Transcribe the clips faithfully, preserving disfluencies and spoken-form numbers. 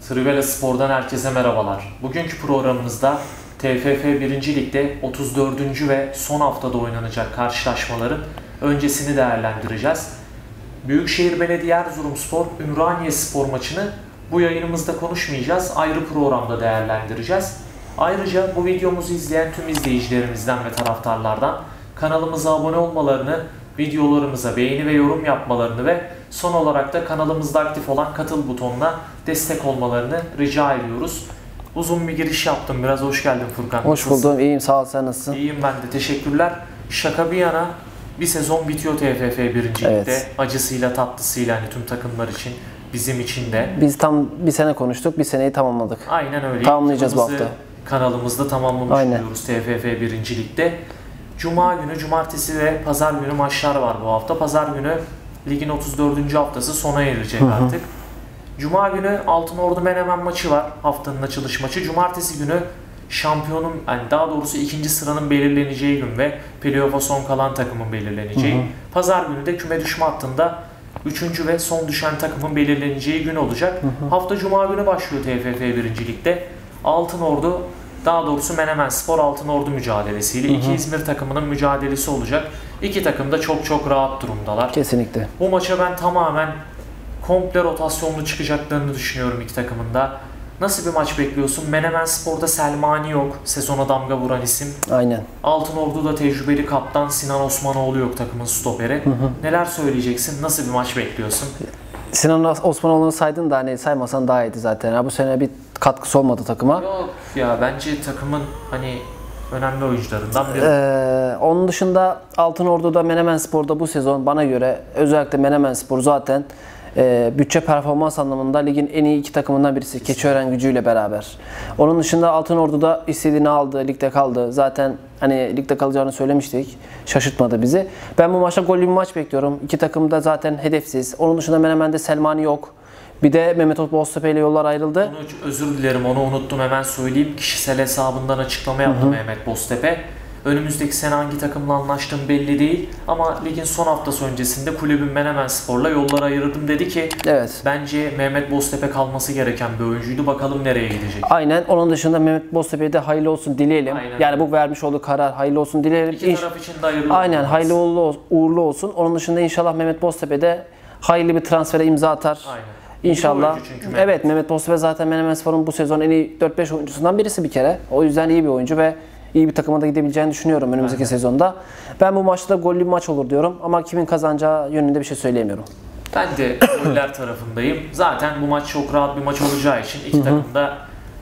Trivela Spor'dan herkese merhabalar. Bugünkü programımızda T F F birinci Lig'de otuz dördüncü ve son haftada oynanacak karşılaşmaların öncesini değerlendireceğiz. Büyükşehir Belediye Erzurumspor Ümraniyespor maçını bu yayınımızda konuşmayacağız, ayrı programda değerlendireceğiz. Ayrıca bu videomuzu izleyen tüm izleyicilerimizden ve taraftarlardan kanalımıza abone olmalarını, videolarımıza beğeni ve yorum yapmalarını ve son olarak da kanalımızda aktif olan katıl butonuna destek olmalarını rica ediyoruz. Uzun bir giriş yaptım. Biraz hoş geldin Furkan. Hoş buldum. İyiyim. Sağ ol. Sen nasılsın? İyiyim ben de. Teşekkürler. Şaka bir yana bir sezon bitiyor T F F birinci Lig'de. Evet. Acısıyla tatlısıyla hani tüm takımlar için, bizim için de. Biz tam bir sene konuştuk. Bir seneyi tamamladık. Aynen öyle. Tamamlayacağız bu hafta. Kanalımızda tamamlamış Aynen. oluyoruz T F F birinci Lig'de. Cuma günü, cumartesi ve pazar günü maçlar var bu hafta. Pazar günü ligin otuz dördüncü haftası sona erecek artık. Cuma günü Altınordu Menemen maçı var. Haftanın açılış maçı. Cumartesi günü şampiyonun, yani daha doğrusu ikinci sıranın belirleneceği gün ve playoff'a son kalan takımın belirleneceği. Hı hı. Pazar günü de küme düşme hattında üçüncü ve son düşen takımın belirleneceği gün olacak. Hı hı. Hafta Cuma günü başlıyor T F F birinci Lig'de. Altınordu, daha doğrusu Menemenspor Altınordu mücadelesiyle hı hı. iki İzmir takımının mücadelesi olacak. İki takım da çok çok rahat durumdalar. Kesinlikle. Bu maça ben tamamen komple rotasyonlu çıkacaklarını düşünüyorum iki takımın da. Nasıl bir maç bekliyorsun? Menemenspor'da Selmani yok. Sezona damga vuran isim. Aynen. Altınordu'da tecrübeli kaptan Sinan Osmanoğlu yok, takımın stoperi. Hı hı. Neler söyleyeceksin? Nasıl bir maç bekliyorsun? Sinan Osmanoğlu'nu saydın da hani saymasan daha iyiydi zaten. Ha, bu sene bir katkısı olmadı takıma. Yok ya, bence takımın hani önemli oyuncularından biri. Ee, onun dışında Altınordu'da Menemenspor'da bu sezon bana göre özellikle Menemenspor zaten e, bütçe performans anlamında ligin en iyi iki takımından birisi. Keçiören Gücü'yle beraber. Onun dışında Altınordu'da istediğini aldı, ligde kaldı. Zaten hani ligde kalacağını söylemiştik. Şaşırtmadı bizi. Ben bu maçta gollü bir maç bekliyorum. İki takım da zaten hedefsiz. Onun dışında Menemen'de Selmani yok. Bir de Mehmet Boztepe ile yollar ayrıldı. Onu, özür dilerim, onu unuttum, hemen söyleyeyim. Kişisel hesabından açıklama yaptı hı hı. Mehmet Boztepe. Önümüzdeki sene hangi takımla anlaştığım belli değil ama ligin son haftası öncesinde kulübün Menemenspor'la yollar ayırdım dedi ki evet. Bence Mehmet Boztepe kalması gereken bir oyuncuydu. Bakalım nereye gidecek. Aynen. Onun dışında Mehmet Boztepe'ye de hayırlı olsun dileyelim. Aynen. Yani bu vermiş olduğu karar hayırlı olsun dileyelim. İki taraf için de hayırlı Aynen. Olmaz. Hayırlı uğurlu olsun. Onun dışında inşallah Mehmet Boztepe de hayırlı bir transfere imza atar. Aynen. İnşallah. Mehmet. Evet, Mehmet Boztepe zaten Menemenspor'un bu sezon en iyi dört beş oyuncusundan birisi bir kere. O yüzden iyi bir oyuncu ve iyi bir takıma da gidebileceğini düşünüyorum önümüzdeki Aynen. sezonda. Ben bu maçta gollü bir maç olur diyorum ama kimin kazanacağı yönünde bir şey söyleyemiyorum. Ben de goller tarafındayım. Zaten bu maç çok rahat bir maç olacağı için iki Hı-hı. takım da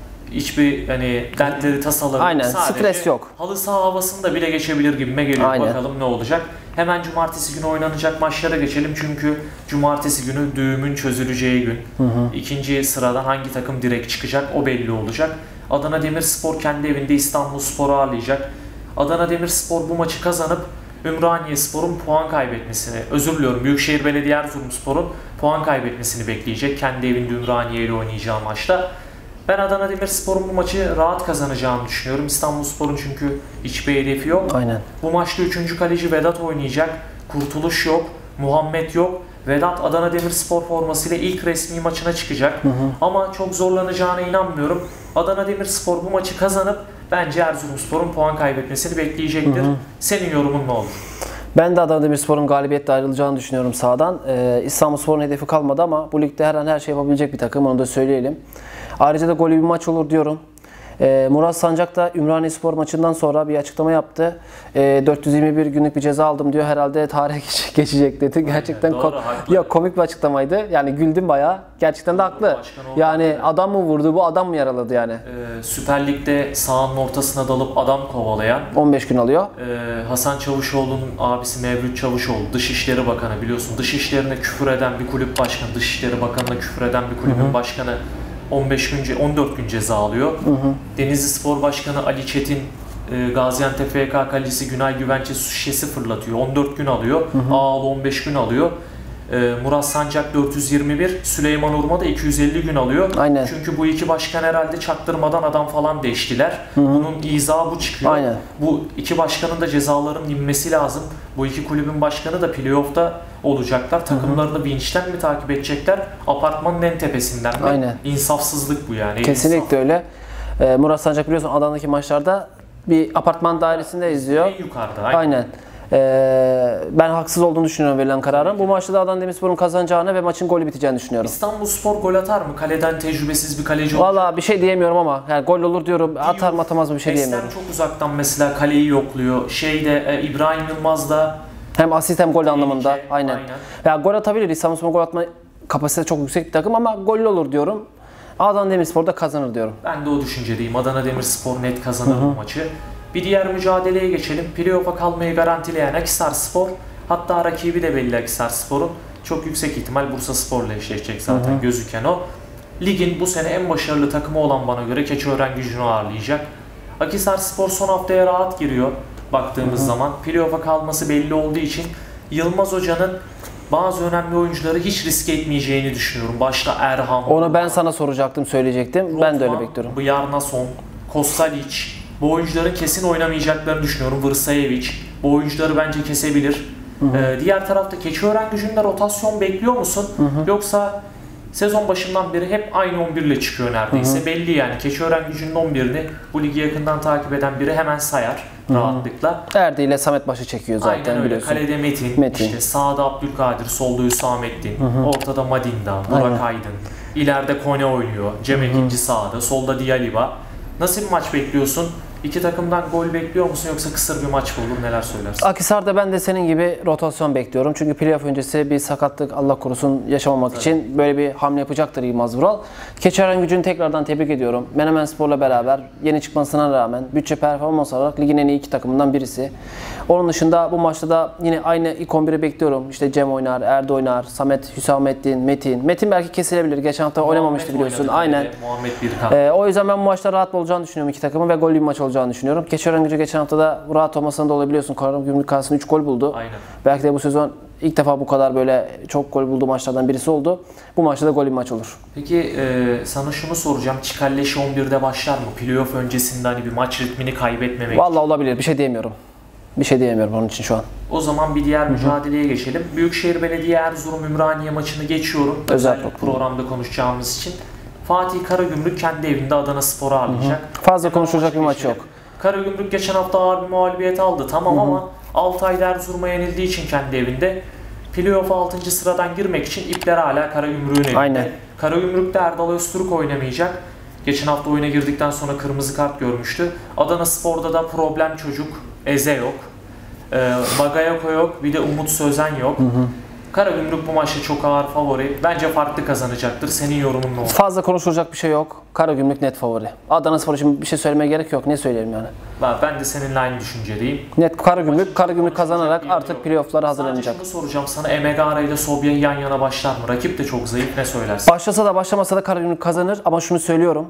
hiçbir hani dertleri, tasaları Aynen. Sadece stres yok. Halı saha havasında bile geçebilir gibime geliyor. Aynen. Bakalım ne olacak. Hemen cumartesi günü oynanacak maçlara geçelim çünkü cumartesi günü düğümün çözüleceği gün. Hı hı. İkinci sıradan hangi takım direkt çıkacak o belli olacak. Adana Demirspor kendi evinde İstanbulspor'u ağırlayacak. Adana Demirspor bu maçı kazanıp Ümraniyespor'un puan kaybetmesini, özür diliyorum Büyükşehir Belediye Erzurumspor'un puan kaybetmesini bekleyecek. Kendi evinde Ümraniye ile oynayacağı maçta. Ben Adana Demirspor'un bu maçı rahat kazanacağını düşünüyorum. İstanbulspor'un çünkü hiçbir hedefi yok. Aynen. Bu maçta üçüncü kaleci Vedat oynayacak. Kurtuluş yok, Muhammed yok. Vedat Adana Demirspor formasıyla ilk resmi maçına çıkacak. Hı hı. Ama çok zorlanacağına inanmıyorum. Adana Demirspor bu maçı kazanıp bence Erzurumspor'un puan kaybetmesini bekleyecektir. Hı hı. Senin yorumun ne olur? Ben de Adana Demirspor'un galibiyetle ayrılacağını düşünüyorum sahadan. Ee, İstanbulspor'un hedefi kalmadı ama bu ligde her an her şey yapabilecek bir takım, onu da söyleyelim. Ayrıca da golü bir maç olur diyorum. Ee, Murat Sancak da Ümraniyespor maçından sonra bir açıklama yaptı. Ee, dört yüz yirmi bir günlük bir ceza aldım diyor. Herhalde tarihe geçecek dedi. Gerçekten Aynen, doğru, kom- ya, komik bir açıklamaydı. Yani güldüm bayağı. Gerçekten de haklı. Yani adam mı vurdu, bu adam mı yaraladı yani? Ee, Süper Lig'de sahanın ortasına dalıp adam kovalayan on beş gün alıyor. E, Hasan Çavuşoğlu'nun abisi Mevlüt Çavuşoğlu, Dışişleri Bakanı, biliyorsun. Dışişlerine küfür eden bir kulüp başkanı, Dışişleri Bakanı'na küfür eden bir kulübün Hı-hı. başkanı on beş gün, on dört gün ceza alıyor. Hı hı. Denizli Spor Başkanı Ali Çetin, e, Gaziantep F K kalecisi Günay Güvenç'e su şişesi fırlatıyor. on dört gün alıyor. Hı hı. Ağaoğlu on beş gün alıyor. Ee, Murat Sancak dört yüz yirmi bir, Süleyman Urma da iki yüz elli gün alıyor. Aynen. Çünkü bu iki başkan herhalde çaktırmadan adam falan değiştiler. Hı hı. Bunun izahı bu çıkıyor. Aynen. Bu iki başkanın da cezaların inmesi lazım. Bu iki kulübün başkanı da playoff'ta olacaklar. Takımlarını vinçten mi takip edecekler? Apartmanın en tepesinden mi? Aynen. İnsafsızlık bu yani. Kesinlikle İnsaf. öyle. Ee, Murat Sancak biliyorsun Adana'daki maçlarda bir apartman dairesinde izliyor. En yukarıda. Aynen. Aynen. Ee, ben haksız olduğunu düşünüyorum verilen kararın. Bu maçta da Adana Demirspor'un kazanacağını ve maçın golü biteceğini düşünüyorum. İstanbulspor gol atar mı? Kaleden tecrübesiz bir kaleci olur. Valla bir şey diyemiyorum ama yani gol olur diyorum. Atar mı atamaz mı bir şey Esten diyemiyorum. çok uzaktan mesela kaleyi yokluyor. Şeyde e, İbrahim Yılmaz da hem asist hem gol anlamında. Aynen. aynen. Ya gol atabilir. İstanbulspor gol atma kapasitesi çok yüksek bir takım ama gol olur diyorum. Adana Demirspor da kazanır diyorum. Ben de o düşüncedeyim. Adana Demirspor net kazanır bu maçı. Bir diğer mücadeleye geçelim. Playoff'a kalmayı garantileyen Akhisarspor, hatta rakibi de belli Akhisarspor'un. Çok yüksek ihtimal Bursaspor'la eşleşecek zaten, hı hı, gözüken o. Ligin bu sene en başarılı takımı olan bana göre Keçiörengucunu ağırlayacak. Akhisarspor son haftaya rahat giriyor baktığımız, hı hı, zaman. Playoff'a kalması belli olduğu için Yılmaz Hoca'nın bazı önemli oyuncuları hiç riske etmeyeceğini düşünüyorum. Başta Erhan. Onu ben sana soracaktım, söyleyecektim. Rotman, ben de öyle bekliyorum. Bjarnason, Kostalic. Bu oyuncuların kesin oynamayacaklarını düşünüyorum. Vrsajevic. Bu oyuncuları bence kesebilir. Hı hı. Ee, diğer tarafta Keçiörengucu'nda rotasyon bekliyor musun? Hı hı. Yoksa sezon başından beri hep aynı on bir ile çıkıyor neredeyse. Hı hı. Belli yani. Keçiörengucu'nun on birini bu ligi yakından takip eden biri hemen sayar, hı hı, rahatlıkla. Erdi ile Samet başı çekiyor zaten. Aynen öyle. Biliyorsun. Kalede Metin, Metin. işte sağda Abdülkadir, solda Hüsamettin, hı hı, ortada Madinda, Burak Aynen. Aydın. İleride Kone oynuyor. Cem Ekinci sağda, solda Diyaliba. Nasıl bir maç bekliyorsun? İki takımdan gol bekliyor musun yoksa kısır bir maç mı olur? Neler söylersin? Akhisar'da ben de senin gibi rotasyon bekliyorum. Çünkü playoff öncesi bir sakatlık Allah korusun yaşamamak, evet, için böyle bir hamle yapacaktır Yılmaz Vural. Keçiörengucu'nu tekrardan tebrik ediyorum. Menemenspor'la beraber yeni çıkmasına rağmen bütçe performans olarak ligin en iyi iki takımından birisi. Onun dışında bu maçta da yine aynı ilk on biri bekliyorum. İşte Cem oynar, Erdi oynar, Samet, Hüsamettin, Metin. Metin belki kesilebilir. Geçen hafta Muhammed oynamamıştı biliyorsun. Aynen. Muhammed Birkan. Ee, o yüzden ben bu maçta rahat olacağını düşünüyorum iki takımın ve gollü bir maç olacağını düşünüyorum. Keçiörengucu geçen hafta da rahat olmasını da olabiliyorsun. Karagümrük karşısında üç gol buldu. Aynen. Belki de bu sezon ilk defa bu kadar böyle çok gol bulduğu maçlardan birisi oldu. Bu maçta da gollü bir maç olur. Peki e, sana şunu soracağım. Çikalleşi on birde başlar mı? Playoff öncesinde hani bir maç ritmini kaybetmemek. Vallahi olabilir. Bir şey diyemiyorum. Bir şey diyemiyorum onun için şu an. O zaman bir diğer, hı hı, mücadeleye geçelim. Büyükşehir Belediye Erzurum Ümraniye maçını geçiyorum. Özel, özel programda konuşacağımız için. Fatih Karagümrük kendi evinde Adanaspor'u ağırlayacak. Hı hı. Fazla konuşulacak bir maç yok. Karagümrük geçen hafta ağır bir mağlubiyet aldı tamam, hı hı, ama Altay'da Erzurum'a yenildiği için kendi evinde playoff'a altıncı sıradan girmek için ipler hala Karagümrük'ün evinde. Aynen. Karagümrük'te Erdal Öztürk oynamayacak. Geçen hafta oyuna girdikten sonra kırmızı kart görmüştü. Adanaspor'da da problem çocuk Eze yok. Ee, Bagayoko yok. Bir de Umut Sözen yok. Hı hı. Karagümrük bu maçta çok ağır favori. Bence farklı kazanacaktır. Senin yorumun ne olur? Fazla konuşulacak bir şey yok. Karagümrük net favori. Adanaspor için bir şey söylemeye gerek yok. Ne söyleyeyim yani? Ben de seninle aynı düşüncedeyim. Net Karagümrük. Karagümrük kazanarak artık playoff'lara hazırlanacak. Sadece şunu soracağım sana. Emegara ile Sobya yan yana başlar mı? Rakip de çok zayıf. Ne söylersin? Başlasa da başlamasa da Karagümrük kazanır. Ama şunu söylüyorum.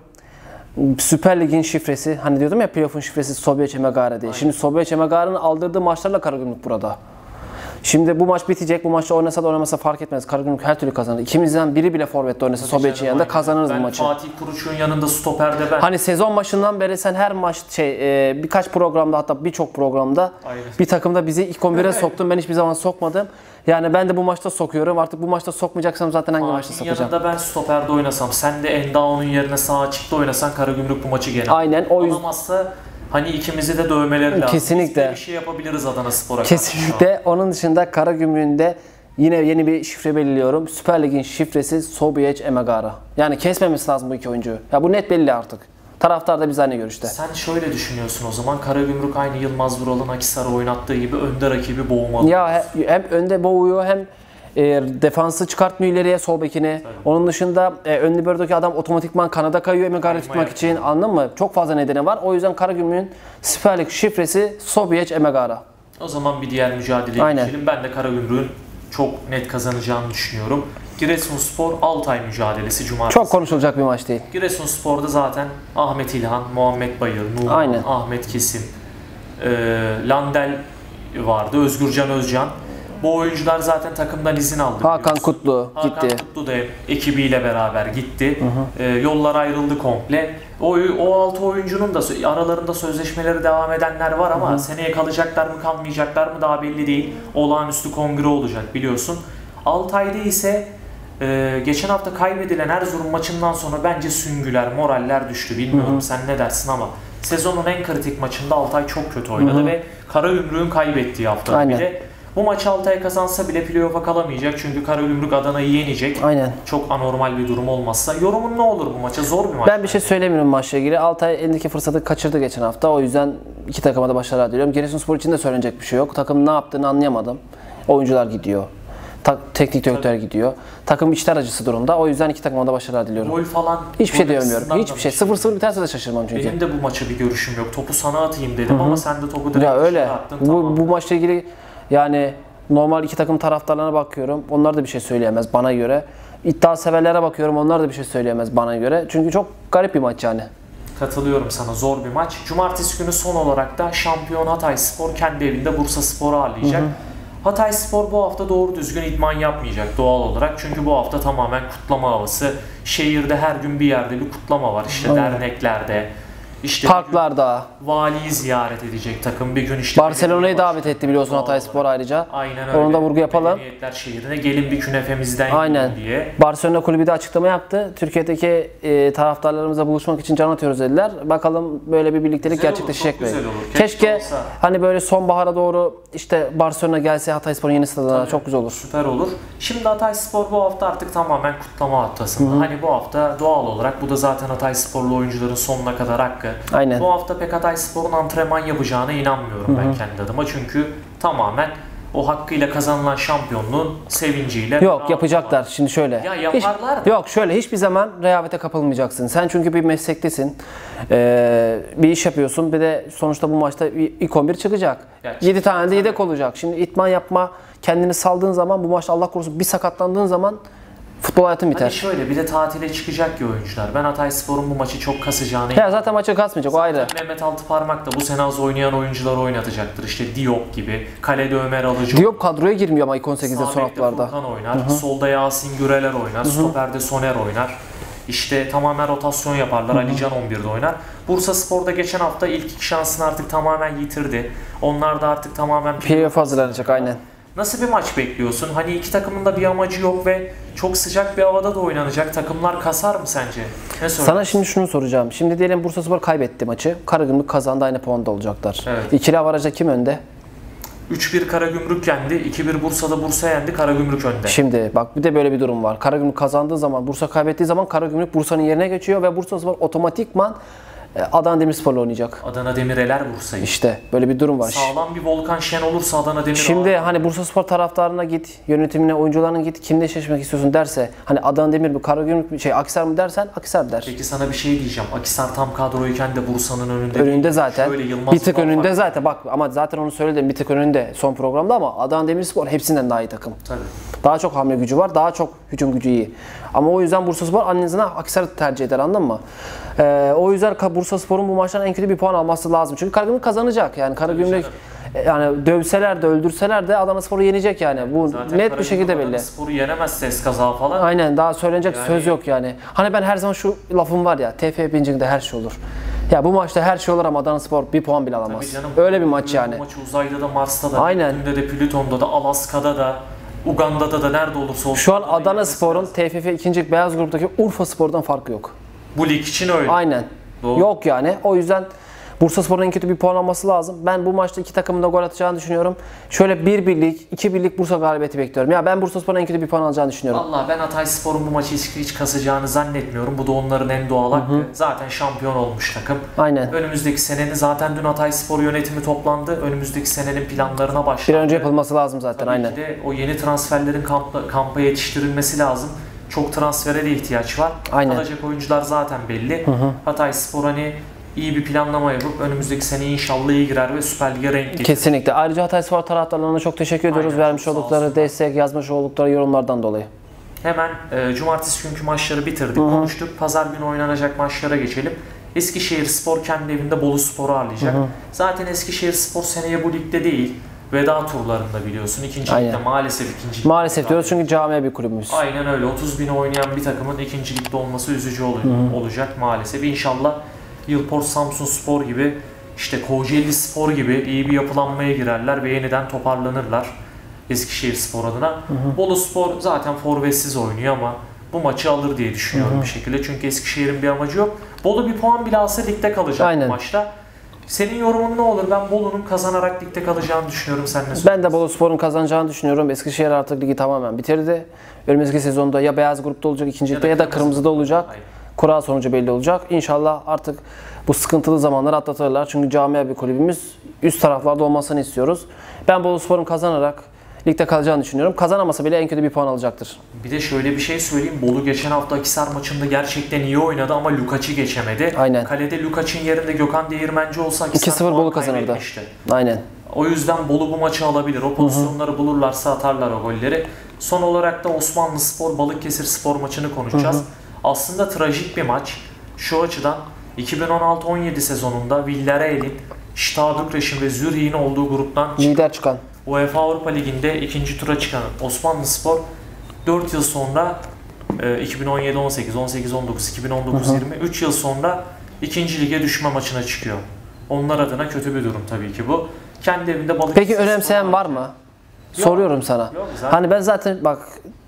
Süper Lig'in şifresi, hani diyordum ya playoff'un şifresi Sobyaç Emegara diye. Şimdi Sobyaç Emegara'nın aldırdığı maçlarla Karagümrük burada. Şimdi bu maç bitecek. Bu maçta oynasa da oynamasa fark etmez. Karagümrük her türlü kazanır. İkimizden biri bile forvette oynasa Sobyaç'ın yanında kazanırız ben bu maçı. Fatih Kuruç'un yanında stoperde ben. Hani sezon başından beri sen her maç şey e, birkaç programda, hatta birçok programda, aynen, bir takımda bizi ilk on bire soktun. Ben hiçbir zaman sokmadım. Yani ben de bu maçta sokuyorum. Artık bu maçta sokmayacaksam zaten hangi maçta sokacağım? Yanında ben stoperde oynasam, sen de Endao'nun yerine sağ açıkta oynasan Karagümrük bu maçı gene. Aynen. O yüzden alamazsa hani ikimizi de dövmeleri lazım. Kesinlikle. Bir şey yapabiliriz Adanaspor'a. Kesinlikle. Onun dışında Karagümrük'ün de yine yeni bir şifre belirliyorum. Süper Lig'in şifresi Sobyaç Emegara. Yani kesmemesi lazım bu iki oyuncuyu. Ya bu net belli artık. Taraftar da biz aynı görüşte. Sen şöyle düşünüyorsun o zaman. Karagümrük aynı Yılmaz Vural'ın Akhisar'ı oynattığı gibi önde rakibi boğmalı. Ya hem önde boğuyor hem e, defansı çıkartmıyor ileriye, sol bekini. Tabii. Onun dışında e, ön liberodaki adam otomatikman kanada kayıyor Emegara'yı tutmak için. Anladın mı? Çok fazla nedeni var. O yüzden Karagümrük'ün Süper Lig şifresi Sobyaç Emegara. O zaman bir diğer mücadeleye geçelim. Ben de Karagümrük'ün çok net kazanacağını düşünüyorum. Giresunspor Altay mücadelesi cumartesi. Çok konuşulacak bir maç değil. Giresunspor'da zaten Ahmet İlhan, Muhammed Bayır, Numan, Ahmet Kesim, e, Landel vardı, Özgürcan Özcan. Bu oyuncular zaten takımdan izin aldı. Hakan biliyorsun. Kutlu Hakan gitti. Kutlu da ekibiyle beraber gitti. Hı hı. E, yollar ayrıldı komple. O, o altı oyuncunun da aralarında sözleşmeleri devam edenler var ama hı hı. seneye kalacaklar mı kalmayacaklar mı daha belli değil. Olağanüstü kongre olacak biliyorsun. Altay'da ise e, geçen hafta kaybedilen Erzurum maçından sonra bence süngüler, moraller düştü. Bilmiyorum hı hı. sen ne dersin ama sezonun en kritik maçında Altay çok kötü oynadı hı hı. ve Karagümrük'ün kaybettiği hafta bile. Bu maçı Altay kazansa bile playoff'a kalamayacak çünkü Karagümrük Adana'yı yenecek. Aynen. Çok anormal bir durum olmazsa. Yorumun ne olur bu maça? Zor bir maç. Ben bir şey söylemiyorum maçla ilgili. Altay elindeki fırsatı kaçırdı geçen hafta. O yüzden iki takıma da başarılar diliyorum. Giresunspor için de söylenecek bir şey yok. Takım ne yaptığını anlayamadım. Oyuncular gidiyor. Ta- teknik direktör gidiyor. Takım içler acısı durumda. O yüzden iki takıma da başarılar diliyorum. Gol falan. Hiçbir şey diyemiyorum. Hiçbir şey. sıfır sıfır biterse de şaşırmam çünkü. Benim de bu maça bir görüşüm yok. Topu sana atayım dedim Hı-hı. ama sen de topu direkt ya öyle. attın. Bu, tamam. bu maçla ilgili yani normal iki takım taraftarlarına bakıyorum. Onlar da bir şey söyleyemez bana göre. İddia severlere bakıyorum. Onlar da bir şey söyleyemez bana göre. Çünkü çok garip bir maç yani. Katılıyorum sana. Zor bir maç. Cumartesi günü son olarak da şampiyon Hatayspor kendi evinde Bursaspor'u ağırlayacak. Hı hı. Hatayspor bu hafta doğru düzgün idman yapmayacak doğal olarak. Çünkü bu hafta tamamen kutlama havası. Şehirde her gün bir yerde bir kutlama var. İşte Aynen. derneklerde. İşte parklarda valiyi ziyaret edecek takım bir gün işte Barcelona'yı davet etti biliyorsun Hatayspor ayrıca. Aynen öyle. Onu da vurgu yapalım. Medeniyetler şehrine gelin bir künefemizden Aynen. diye. Barcelona kulübü de açıklama yaptı. Türkiye'deki e, taraftarlarımızla buluşmak için can atıyoruz dediler. Bakalım böyle bir birliktelik güzel gerçekleşecek mi? Keşke, Keşke olsa. hani böyle sonbahara doğru işte Barcelona gelse Hatayspor'un yeni stadına çok güzel olur. Süper olur. Şimdi Hatayspor bu hafta artık tamamen kutlama haftasında. Hı-hı. Hani bu hafta doğal olarak bu da zaten Hataysporlu oyuncuların sonuna kadar hakkı. Aynen. Bu hafta pek Hatayspor'un antrenman yapacağına inanmıyorum Hı-hı. ben kendi adıma. Çünkü tamamen o hakkıyla kazanılan şampiyonluğun sevinciyle. Yok yapacaklar. Var. Şimdi şöyle. Ya yaparlar hiç, Yok şöyle hiçbir zaman rehavete kapılmayacaksın. Sen çünkü bir meslektesin. Ee, bir iş yapıyorsun. Bir de sonuçta bu maçta ilk on bir çıkacak. Gerçekten. yedi tane de yedek olacak. Şimdi itman yapma, kendini saldığın zaman bu maçta Allah korusun bir sakatlandığın zaman futbol hayatın biter. Hani şöyle bir de tatile çıkacak ya oyuncular. Ben Hatayspor'un bu maçı çok kasacağını Ya zaten maçı kasmayacak o ayrı. Mehmet Altıparmak da bu sene az oynayan oyuncuları oynatacaktır. İşte Diop gibi. Kalede Ömer Alıcı. Diop kadroya girmiyor ama ilk on sekizde son haftalarda. Furkan oynar. Hı-hı. Solda Yasin Güreler oynar. Hı-hı. Stoper'de Soner oynar. İşte tamamen rotasyon yaparlar. Hı-hı. Alican on birde oynar. Bursaspor'da geçen hafta ilk iki şansını artık tamamen yitirdi. Onlar da artık tamamen playoff hazırlanacak aynen. Nasıl bir maç bekliyorsun? Hani iki takımın da bir amacı yok ve çok sıcak bir havada da oynanacak. Takımlar kasar mı sence? Ne Sana şimdi şunu soracağım. Şimdi diyelim Bursaspor kaybetti maçı. Karagümrük kazandı, aynı puanda olacaklar. Evet. İkili avarajda kim önde? üç bir Karagümrük yendi. iki bir Bursa'da Bursa yendi. Karagümrük önde. Şimdi bak bir de böyle bir durum var. Karagümrük kazandığı zaman, Bursa kaybettiği zaman Karagümrük Bursa'nın yerine geçiyor ve Bursaspor otomatikman Adana Demirspor'la oynayacak. Adana Demir eler Bursa'yı. İşte böyle bir durum var. Sağlam bir Volkan Şen olursa Adana Demir. Şimdi ağır. Hani Bursaspor taraftarına git, yönetimine, oyuncularına git, kimle eşleşmek istiyorsun derse, hani Adana Demir mi, Karagümrük mi, şey Akhisar mı dersen Akhisar der. Peki sana bir şey diyeceğim. Akhisar tam kadroyken de Bursa'nın önünde. Önünde değil. Zaten. Bir tık önünde farklı. Zaten. Bak ama zaten onu söyledim, bir tık önünde son programda ama Adana Demirspor hepsinden daha iyi takım. Tabii. Daha çok hamle gücü var, daha çok hücum gücü iyi. Ama o yüzden Bursaspor annenize Akhisar'ı tercih eder, anladın mı? Ee, o yüzden Bursaspor'un bu maçtan en kötü bir puan alması lazım. Çünkü Karagümrük kazanacak. Yani Karagümrük yani dövseler de öldürseler de Adanaspor'u yenecek yani. Bu zaten net bir şekilde belli. Adanaspor'u yenemez ses kaza falan. Aynen, daha söylenecek yani... söz yok yani. Hani ben her zaman şu lafım var ya, T F Bincik'te her şey olur. Ya bu maçta her şey olur ama Adanaspor bir puan bile alamaz. Canım, öyle bir maç yani. Bu maç uzayda da, Mars'ta da, Aynen. Neptün'de de, Plüton'da da, Alaska'da da, Uganda'da da, nerede olursa olsun. Şu an Adanaspor'un T F F ikinci beyaz gruptaki Urfaspor'dan farkı yok. Bu lig için öyle. Aynen. Doğru. Yok yani. O yüzden Bursaspor'un en kötü bir puan alması lazım. Ben bu maçta iki takımın da gol atacağını düşünüyorum. Şöyle bir birlik, iki birlik Bursa galibiyeti bekliyorum. Ya ben Bursaspor'un en kötü bir puan alacağını düşünüyorum. Vallahi ben Hatayspor'un bu maçı hiç, hiç kasacağını zannetmiyorum. Bu da onların en doğal hakkı. Hı hı. Zaten şampiyon olmuş takım. Aynen. Önümüzdeki senenin zaten dün Hatayspor yönetimi toplandı. Önümüzdeki senenin planlarına başladı. Bir önce yapılması lazım zaten. Tabii aynen. Ki de o yeni transferlerin kampa, kampa yetiştirilmesi lazım. Çok transfere de ihtiyaç var. Aynen. Kalacak oyuncular zaten belli. Hı hı. Hatayspor hani iyi bir planlama yapıp önümüzdeki sene inşallah iyi girer ve Süper Lig'e renk getirir. Kesinlikle. Ayrıca Hatayspor taraftarlarına çok teşekkür ediyoruz. Aynen, vermiş oldukları destek, yazmış oldukları yorumlardan dolayı. Hemen e, cumartesi günkü maçları bitirdik, Hı-hı. konuştuk. Pazar günü oynanacak maçlara geçelim. Eskişehirspor kendi evinde Boluspor'u ağırlayacak. Hı-hı. Zaten Eskişehirspor seneye bu ligde değil. veda turlarında biliyorsun. İkinci Aynen. ligde maalesef ikinci ligde. Maalesef diyoruz çünkü camia bir kulübümüz. Aynen öyle. otuz bin oynayan bir takımın ikinci ligde olması üzücü oluyor, olacak maalesef. İnşallah Yılport Samsunspor gibi, işte Kocaeli Spor gibi iyi bir yapılanmaya girerler ve yeniden toparlanırlar Eskişehir Spor adına. Hı hı. Bolu Spor zaten forvetsiz oynuyor ama bu maçı alır diye düşünüyorum hı hı. bir şekilde. Çünkü Eskişehir'in bir amacı yok. Bolu bir puan bile alsa ligde kalacak Aynen. bu maçta. Senin yorumun ne olur? Ben Bolu'nun kazanarak ligde kalacağını düşünüyorum. Sen ne söylüyorsun? Ben de Bolu Spor'un kazanacağını düşünüyorum. Eskişehir artık ligi tamamen bitirdi. Önümüzdeki sezonda ya beyaz grupta olacak ikinci ligde ya, ya da kırmızıda olacak. Aynen. Kura sonucu belli olacak. İnşallah artık bu sıkıntılı zamanları atlatırlar. Çünkü camia bir kulübümüz. Üst taraflarda olmasını istiyoruz. Ben Bolu Spor'un kazanarak ligde kalacağını düşünüyorum. Kazanamasa bile en kötü bir puan alacaktır. Bir de şöyle bir şey söyleyeyim. Bolu geçen hafta Akhisar maçında gerçekten iyi oynadı ama Lukaç'ı geçemedi. Aynen. Kalede Lukaç'ın yerinde Gökhan Değirmenci olsa iki sıfır Bolu kazanırdı. Aynen. O yüzden Bolu bu maçı alabilir. O pozisyonları Hı-hı. bulurlarsa atarlar o golleri. Son olarak da Osmanlıspor Balıkesir Spor maçını konuşacağız. Hı-hı. Aslında trajik bir maç. Şu açıdan iki bin on altı on yedi sezonunda Villarreal'in, Stade Bükreş'in ve Zürih'in olduğu gruptan lider çıkan UEFA Avrupa Ligi'nde ikinci tura çıkan Osmanlıspor dört yıl sonra iki bin on yedi on sekiz, on sekiz on dokuz, iki bin on dokuz yirmi üç yıl sonra ikinci lige düşme maçına çıkıyor. Onlar adına kötü bir durum tabii ki bu. Kendi evinde Balıkesir. Peki önemseyen var mı? Yok. Soruyorum sana. Yok, hani ben zaten bak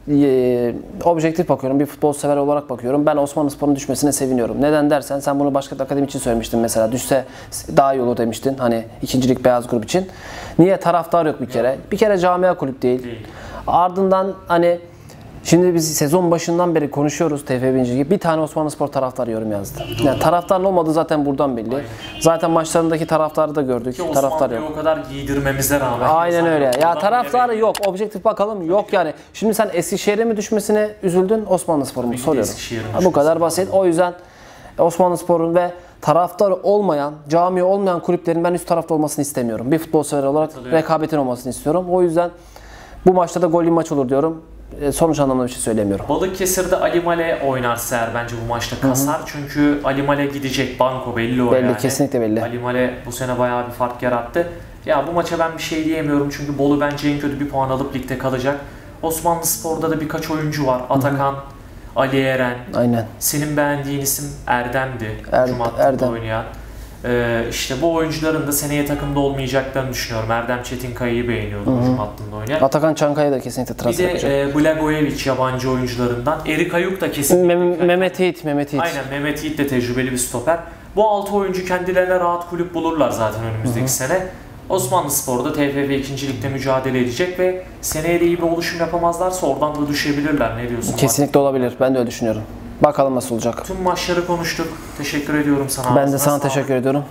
e, objektif bakıyorum, bir futbol sever olarak bakıyorum. Ben Osmanlıspor'un düşmesine seviniyorum. Neden dersen, sen bunu başka bir akademi için söylemiştin mesela. Düşse daha iyi olur demiştin. Hani ikincilik beyaz grup için. Niye? Taraftar yok bir kere. Yok. Bir kere camia kulüp değil. değil. Ardından hani şimdi biz sezon başından beri konuşuyoruz T F birinci gibi. Bir tane Osmanlıspor taraftarı yorum yazdı. Yani taraftarın olmadığı zaten buradan belli. Aynen. Zaten maçlarındaki taraftarı da gördük. Ki taraftar yok. o kadar giydirmemize rağmen. Aynen öyle. Ya taraftarı yok. Objektif bakalım. Yok yani. Şimdi sen Eskişehir'e mi düşmesine üzüldün, Osmanlıspor'u mu? Soruyorum. Ha, bu kadar basit. O yüzden Osmanlıspor'un ve taraftarı olmayan, cami olmayan kulüplerin ben üst tarafta olmasını istemiyorum. Bir futbol sever olarak rekabetin olmasını istiyorum. O yüzden bu maçta da gollü maç olur diyorum. Sonuç anlamında bir şey söylemiyorum. Balıkesir'de Ali Male oynarsa eğer bence bu maçta kasar. Hı hı. Çünkü Ali Male gidecek, banko belli o belli, yani. Kesinlikle belli. Ali Male bu sene bayağı bir fark yarattı. Ya bu maça ben bir şey diyemiyorum çünkü Bolu bence en kötü bir puan alıp ligde kalacak. Osmanlıspor'da da birkaç oyuncu var. Atakan, hı hı. Ali Eren. Aynen. Senin beğendiğin isim Erdem'di. Er, Cumat'ta Erdem. oynayan. Ee, işte bu oyuncuların da seneye takımda olmayacaklarını düşünüyorum. Erdem Çetinkaya'yı beğeniyordum hücum hattında oynayan. Atakan Çankaya da kesinlikle transfer yapacak. Bir de e, Blagojevic yabancı oyuncularından. Erik Ayuk da kesinlikle. Mem Mehmet Yiğit, Mehmet Yiğit. Aynen, Mehmet Yiğit de tecrübeli bir stoper. Bu altı oyuncu kendilerine rahat kulüp bulurlar zaten önümüzdeki Hı-hı. sene. Osmanlıspor'da T F F ikinci ligde mücadele edecek ve seneye de iyi bir oluşum yapamazlarsa oradan da düşebilirler. Ne diyorsun? Kesinlikle abi? Olabilir. Ben de öyle düşünüyorum. Bakalım nasıl olacak. Tüm maçları konuştuk. Teşekkür ediyorum sana. Ben de sana sağ teşekkür ediyorum.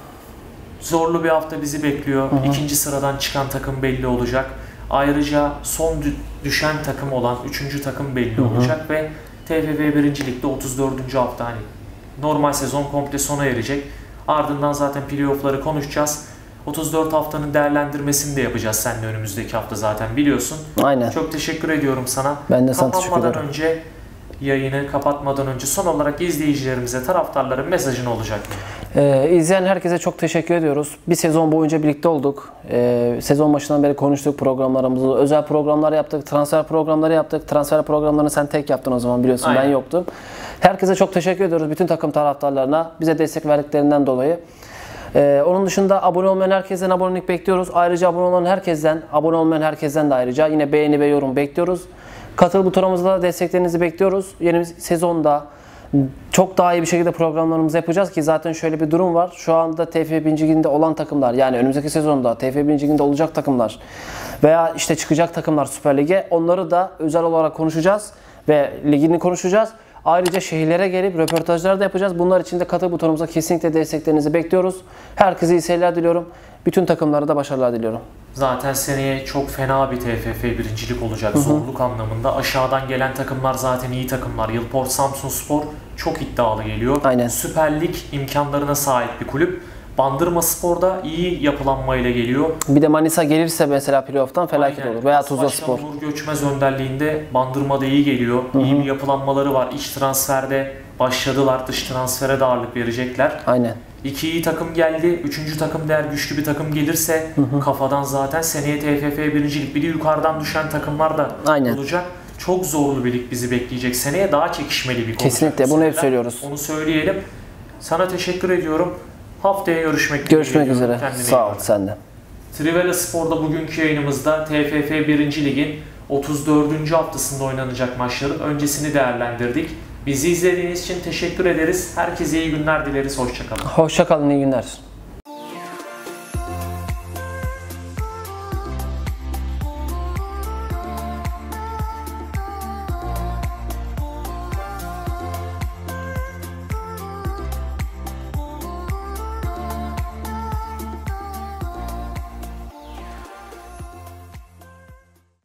Zorlu bir hafta bizi bekliyor. Hı hı. İkinci sıradan çıkan takım belli olacak. Ayrıca son düşen takım olan üçüncü takım belli hı hı. olacak ve T F F birinci ligde otuz dördüncü hafta hani normal sezon komple sona erecek. Ardından zaten playoff'ları konuşacağız. otuz dört haftanın değerlendirmesini de yapacağız seninle önümüzdeki hafta zaten biliyorsun. Aynen. Çok teşekkür ediyorum sana. Ben de sana teşekkür ederim. önce yayını kapatmadan önce son olarak izleyicilerimize, taraftarların mesajı ne olacak? Ee, izleyen herkese çok teşekkür ediyoruz. Bir sezon boyunca birlikte olduk. Ee, sezon başından beri konuştuk programlarımızı. Özel programlar yaptık, transfer programları yaptık. Transfer programlarını sen tek yaptın o zaman biliyorsun. Aynen. Ben yoktum. Herkese çok teşekkür ediyoruz. Bütün takım taraftarlarına bize destek verdiklerinden dolayı. Ee, onun dışında abone olmayan herkesten abonelik bekliyoruz. Ayrıca abone olan herkesten, abone olmayan herkesten de ayrıca yine beğeni ve yorum bekliyoruz. Katıl butonumuzda da desteklerinizi bekliyoruz. Yeni sezonda çok daha iyi bir şekilde programlarımızı yapacağız ki zaten şöyle bir durum var. Şu anda T F F birinci Ligi'nde olan takımlar, yani önümüzdeki sezonda T F F birinci Ligi'nde olacak takımlar veya işte çıkacak takımlar Süper Lig'e, onları da özel olarak konuşacağız ve ligini konuşacağız. Ayrıca şehirlere gelip röportajlar da yapacağız. Bunlar için de katıl butonumuza kesinlikle desteklerinizi bekliyoruz. Herkese iyi seyirler diliyorum. Bütün takımlara da başarılar diliyorum. Zaten seneye çok fena bir T F F birincilik olacak Hı-hı. zorluk anlamında. Aşağıdan gelen takımlar zaten iyi takımlar. Yılport Samsunspor çok iddialı geliyor. Aynen. Süper Lig imkanlarına sahip bir kulüp. Bandırmaspor da iyi yapılanmayla geliyor. Bir de Manisa gelirse mesela playoff'tan felaket Aynen. olur. Veya Tuzlaspor. Uğur Göçmez önderliğinde Bandırma'da iyi geliyor. Hı-hı. İyi bir yapılanmaları var. İç transferde başladılar. Dış transfere de ağırlık verecekler. Aynen. İki iyi takım geldi. Üçüncü takım da eğer güçlü bir takım gelirse hı hı. kafadan zaten seneye T F F birincilik bir de yukarıdan düşen takımlar da Aynen. olacak. Çok zorlu bir lig bizi bekleyecek. Seneye daha çekişmeli bir olacak. Kesinlikle bunu hep söylüyoruz. Onu söyleyelim. Sana teşekkür ediyorum. Haftaya görüşmek Görüşmek üzere. Kendine Sağ ol sen de. Trivela Spor'da bugünkü yayınımızda T F F birinci Lig'in otuz dördüncü haftasında oynanacak maçların öncesini değerlendirdik. Bizi izlediğiniz için teşekkür ederiz. Herkese iyi günler dileriz. Hoşça kalın. Hoşça kalın, iyi günler.